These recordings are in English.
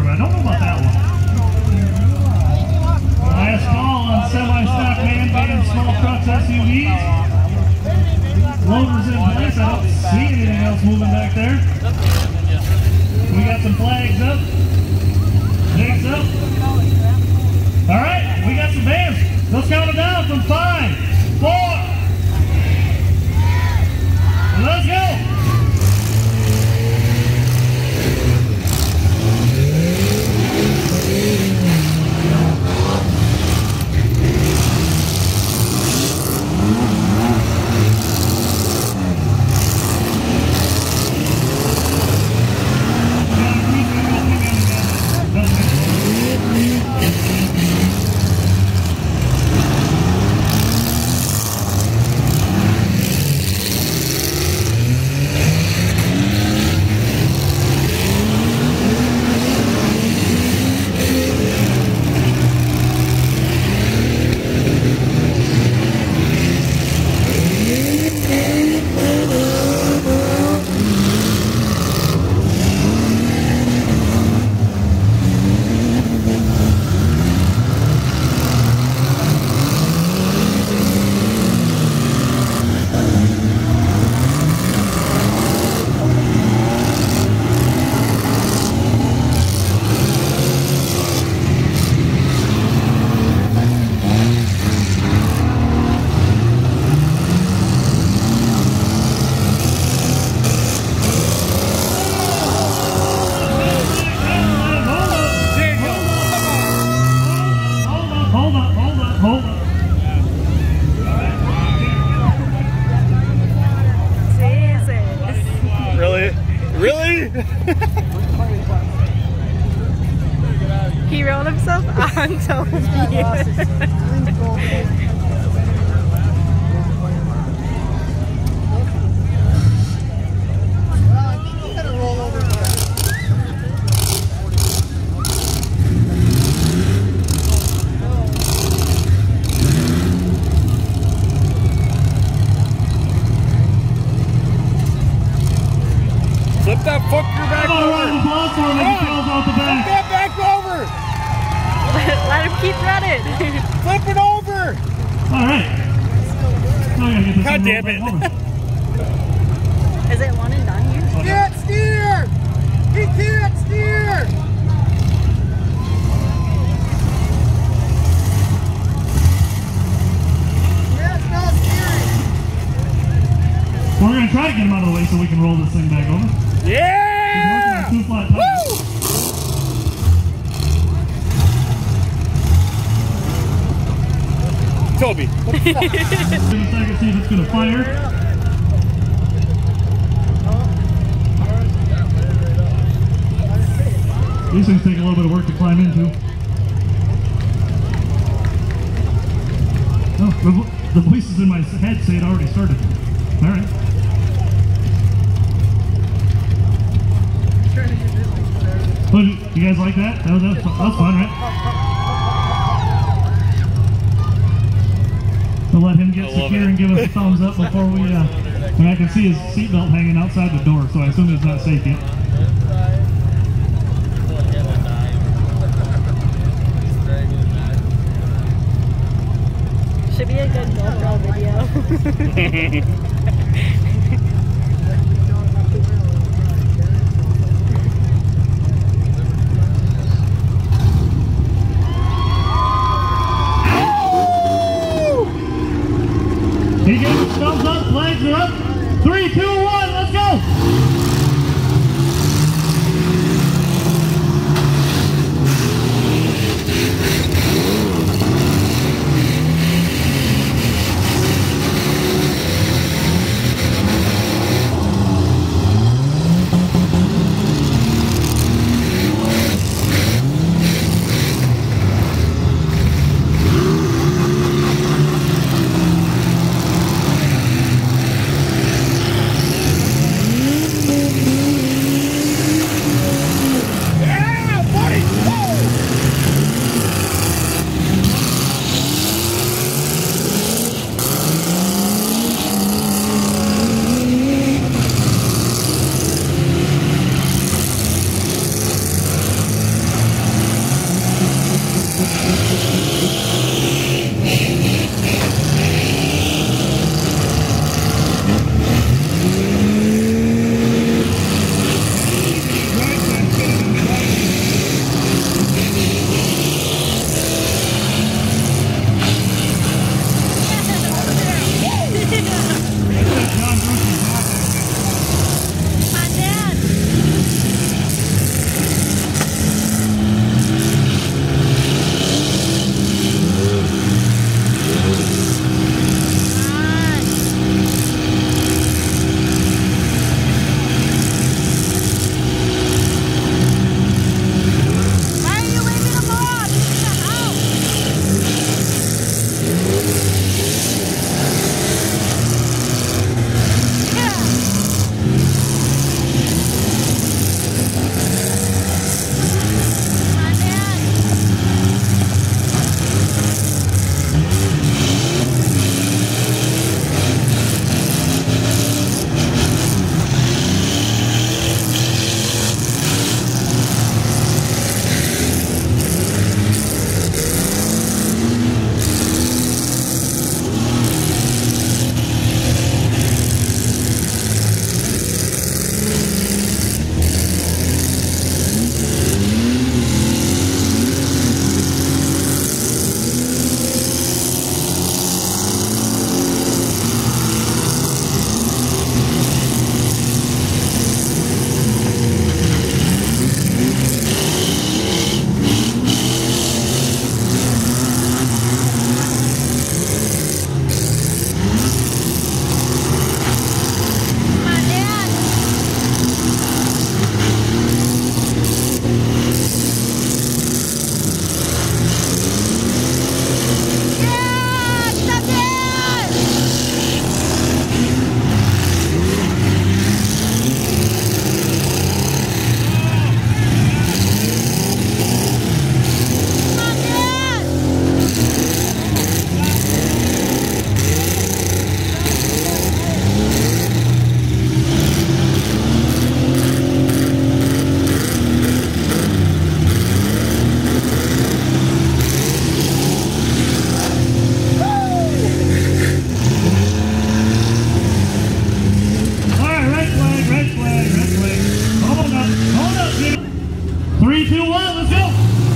I don't know about that one. Last call on semi-stock man-made small trucks, SUVs. Loaders in place. I don't see anything else moving back there. We got some flags up. Jigs up. All right, we got some bands. Let's count it down from 5, 4. Let's go. He rolled himself onto me. Flip that fucker back over. Flip that back over. Let him keep running. Flip it over. All right. God damn it. Is it one and done here? He can't steer. He can't steer. That's not steering. We're going to try to get him out of the way so we can roll this thing back over. Yeah! He's working on 2 flat tires. Toby. Give it a second, see if it's going to fire. These things take a little bit of work to climb into. Oh, the voices in my head say it already started. All right. Oh, you guys like that? That was fun, right? We'll let him get secure and give us a thumbs up before we, and I can see his seatbelt hanging outside the door, so I assume it's not safe yet. Should be a good GoPro video. He gave us thumbs up, flags are up. 3, 2, 1, let's go! 2-1, let's go!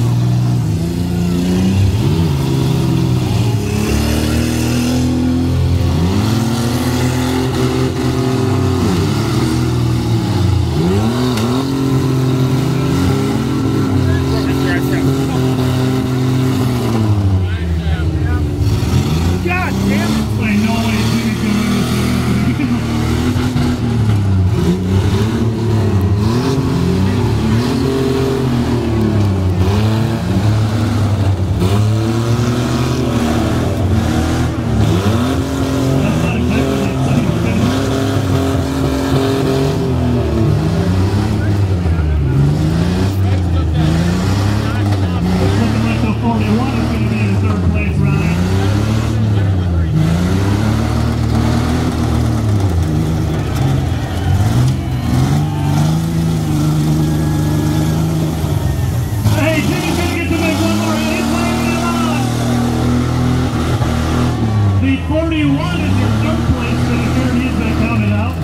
God damn it! Wait, no way, Jimmy's gonna win this thing. That's not exactly what it's saying. It's looking like the 41 is gonna be in third place, Ryan. Hey, Jimmy's gonna get to make one more hit. He's laying it on. The 41 is your third place finisher. He's been counted out.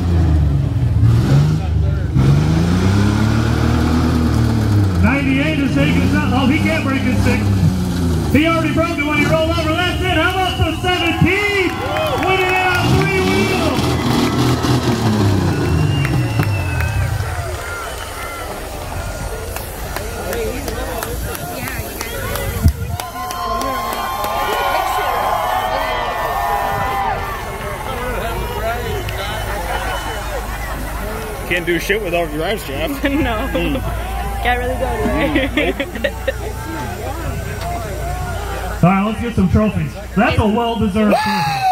'98 is taking us out. Oh, he can't break his stick. He already broke it when he rolled over. That's it. How about the 17? Winning it on 3 wheels. Can't do shit without a drive shaft. No. Can't really go anywhere. All right, let's get some trophies. That's a well-deserved trophy.